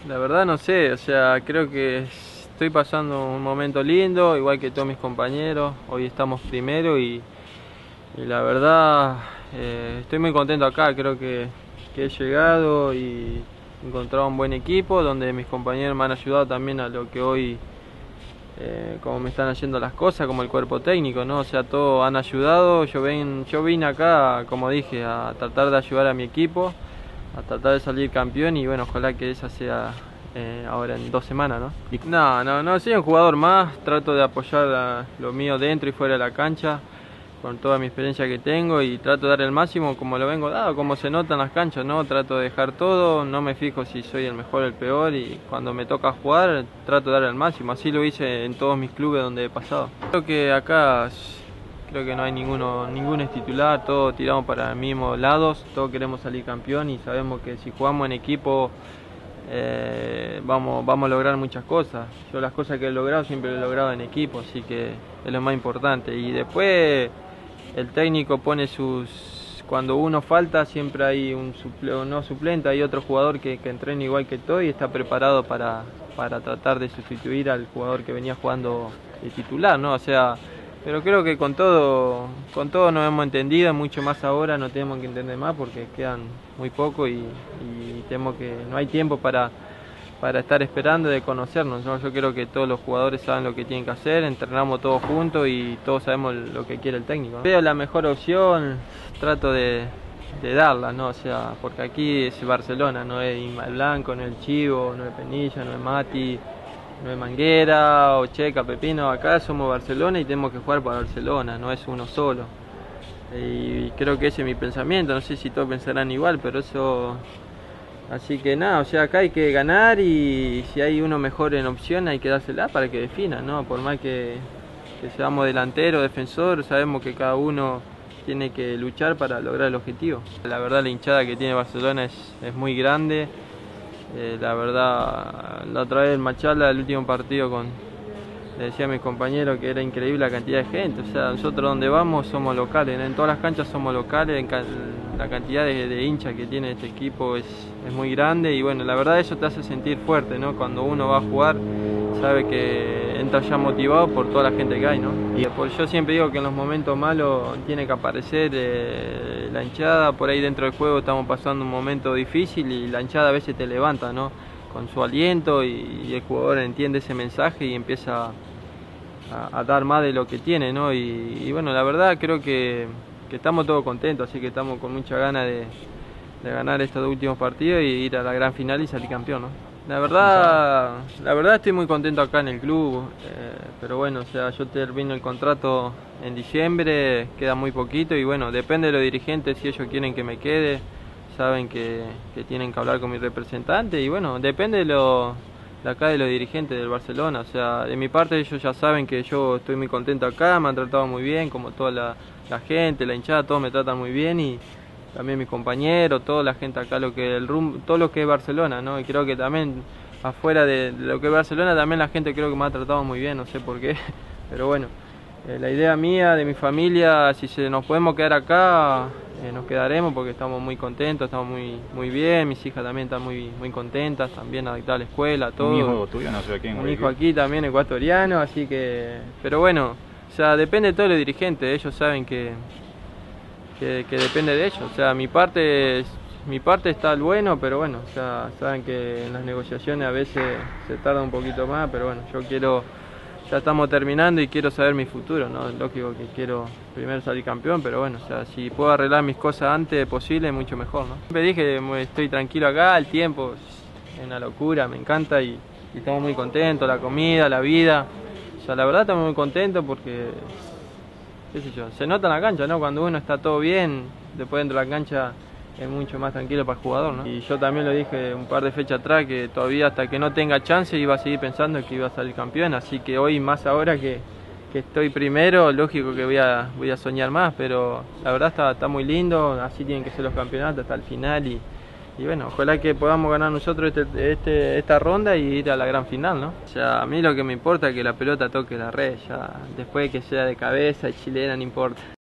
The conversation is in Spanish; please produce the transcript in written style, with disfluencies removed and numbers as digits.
La verdad no sé, o sea, creo que estoy pasando un momento lindo, igual que todos mis compañeros. Hoy estamos primero y la verdad estoy muy contento acá. Creo que he llegado y he encontrado un buen equipo donde mis compañeros me han ayudado también a lo que hoy, como me están haciendo las cosas, como el cuerpo técnico, ¿no? O sea, todos han ayudado. Yo vine acá, como dije, a tratar de ayudar a mi equipo, a tratar de salir campeón y bueno, ojalá que esa sea ahora en 2 semanas, ¿no? No, soy un jugador más, trato de apoyar lo mío dentro y fuera de la cancha, con toda mi experiencia que tengo y trato de dar el máximo como lo vengo dado, como se nota en las canchas, ¿no? Trato de dejar todo, no me fijo si soy el mejor o el peor y cuando me toca jugar trato de dar el máximo, así lo hice en todos mis clubes donde he pasado. Creo que acá creo que no hay ningún es titular, todos tiramos para el mismo lados, todos queremos salir campeón y sabemos que si jugamos en equipo vamos a lograr muchas cosas. Yo las cosas que he logrado siempre lo he logrado en equipo, así que es lo más importante. Y después el técnico pone cuando uno falta siempre hay no suplente, hay otro jugador que entrena igual que todo y está preparado para tratar de sustituir al jugador que venía jugando de titular, ¿no? O sea, pero creo que con todo nos hemos entendido, mucho más ahora no tenemos que entender más porque quedan muy poco y temo que no hay tiempo para estar esperando de conocernos, ¿no? Yo creo que todos los jugadores saben lo que tienen que hacer, entrenamos todos juntos y todos sabemos lo que quiere el técnico, ¿no? Veo la mejor opción, trato de darla, ¿no? O sea, porque aquí es Barcelona, no es Ismael Blanco, no es el Chivo, no es Penilla, no es Mati, no es Manguera o Checa, Pepino. Acá somos Barcelona y tenemos que jugar para Barcelona, no es uno solo. Y creo que ese es mi pensamiento, no sé si todos pensarán igual, pero eso... Así que nada, o sea, acá hay que ganar y si hay uno mejor en opción hay que dársela para que defina, ¿no? Por más que seamos delantero, defensor, sabemos que cada uno tiene que luchar para lograr el objetivo. La verdad la hinchada que tiene Barcelona es muy grande. La verdad, la otra vez en Machala, el último partido, le decía a mis compañeros que era increíble la cantidad de gente. O sea, nosotros donde vamos somos locales, ¿no? En todas las canchas somos locales, la cantidad de hinchas que tiene este equipo es muy grande y bueno, la verdad eso te hace sentir fuerte, ¿no? Cuando uno va a jugar sabe que entra ya motivado por toda la gente que hay, ¿no? Y yo siempre digo que en los momentos malos tiene que aparecer la hinchada. Por ahí dentro del juego estamos pasando un momento difícil y la hinchada a veces te levanta, ¿no? Con su aliento y el jugador entiende ese mensaje y empieza a dar más de lo que tiene, ¿no? Y bueno, la verdad creo que estamos todos contentos, así que estamos con mucha ganas de ganar estos 2 últimos partidos y ir a la gran final y salir campeón, ¿no? La verdad estoy muy contento acá en el club, pero bueno, o sea, yo termino el contrato en diciembre, queda muy poquito y bueno, depende de los dirigentes si ellos quieren que me quede, saben que tienen que hablar con mi representante y bueno, depende de acá de los dirigentes del Barcelona, o sea, de mi parte ellos ya saben que yo estoy muy contento acá, me han tratado muy bien, como toda la gente, la hinchada, todos me tratan muy bien y también mis compañeros, toda la gente acá, todo lo que es Barcelona, ¿no? Y creo que también afuera de lo que es Barcelona también la gente creo que me ha tratado muy bien, no sé por qué, pero bueno, la idea mía, de mi familia, si nos podemos quedar acá, nos quedaremos porque estamos muy contentos, estamos muy bien, mis hijas también están muy contentas, también adaptadas a la escuela, todo. Un hijo tuyo, no sé quién. Un hijo aquí también ecuatoriano, así que, pero bueno, o sea, depende de todos los dirigentes, ellos saben que depende de ellos, o sea, mi parte está al bueno, pero bueno, o sea, saben que en las negociaciones a veces se tarda un poquito más, pero bueno, ya estamos terminando y quiero saber mi futuro, ¿no? Lógico que quiero primero salir campeón, pero bueno, o sea, si puedo arreglar mis cosas antes posible, mucho mejor, ¿no? Siempre dije, estoy tranquilo acá, el tiempo es una locura, me encanta y estamos muy contentos, la comida, la vida, o sea, la verdad estamos muy contentos porque, qué sé yo, se nota en la cancha, ¿no? Cuando uno está todo bien, después dentro de la cancha es mucho más tranquilo para el jugador, ¿no? Y yo también lo dije un par de fechas atrás que todavía hasta que no tenga chance iba a seguir pensando que iba a salir campeón, así que hoy más ahora que estoy primero, lógico que voy a soñar más, pero la verdad está muy lindo, así tienen que ser los campeonatos hasta el final y bueno, ojalá que podamos ganar nosotros esta ronda y ir a la gran final, ¿no? O sea, a mí lo que me importa es que la pelota toque la red, ya después que sea de cabeza y chilena no importa.